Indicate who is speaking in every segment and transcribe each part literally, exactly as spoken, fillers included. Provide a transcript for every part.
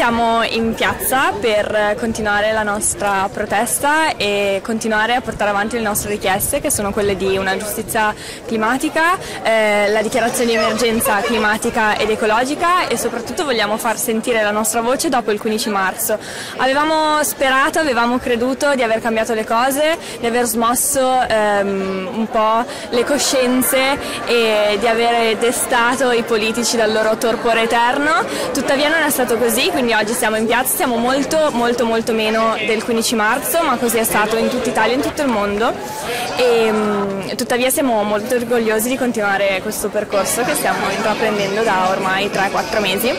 Speaker 1: siamo in piazza per continuare la nostra protesta e continuare a portare avanti le nostre richieste, che sono quelle di una giustizia climatica, eh, la dichiarazione di emergenza climatica ed ecologica, e soprattutto vogliamo far sentire la nostra voce dopo il quindici marzo. Avevamo sperato, avevamo creduto di aver cambiato le cose, di aver smosso ehm, un po' le coscienze e di aver destato i politici dal loro torpore eterno. Tuttavia non è stato così, quindi oggi siamo in piazza, siamo molto molto molto meno del quindici marzo, ma così è stato in tutta Italia e in tutto il mondo, e um, tuttavia siamo molto orgogliosi di continuare questo percorso che stiamo intraprendendo da ormai tre quattro mesi.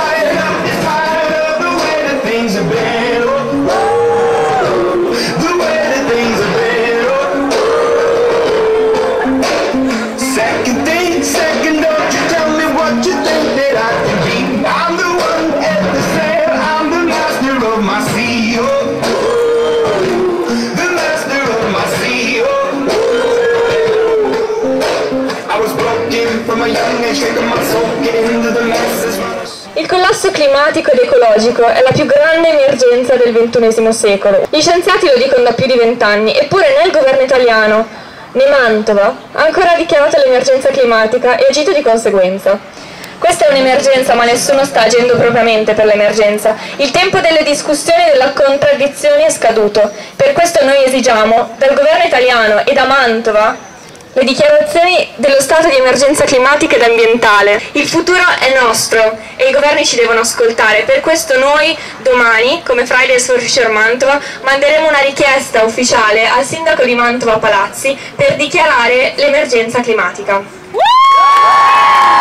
Speaker 2: Il collasso climatico ed ecologico è la più grande emergenza del ventunesimo secolo. Gli scienziati lo dicono da più di vent'anni, eppure né il governo italiano né Mantova ha ancora dichiarato l'emergenza climatica e agito di conseguenza. Questa è un'emergenza, ma nessuno sta agendo propriamente per l'emergenza. Il tempo delle discussioni e della contraddizione è scaduto. Per questo noi esigiamo dal governo italiano e da Mantova le dichiarazioni dello stato di emergenza climatica ed ambientale. Il futuro è nostro e i governi ci devono ascoltare. Per questo noi domani, come Fridays for Future Mantova, manderemo una richiesta ufficiale al sindaco di Mantova Palazzi per dichiarare l'emergenza climatica.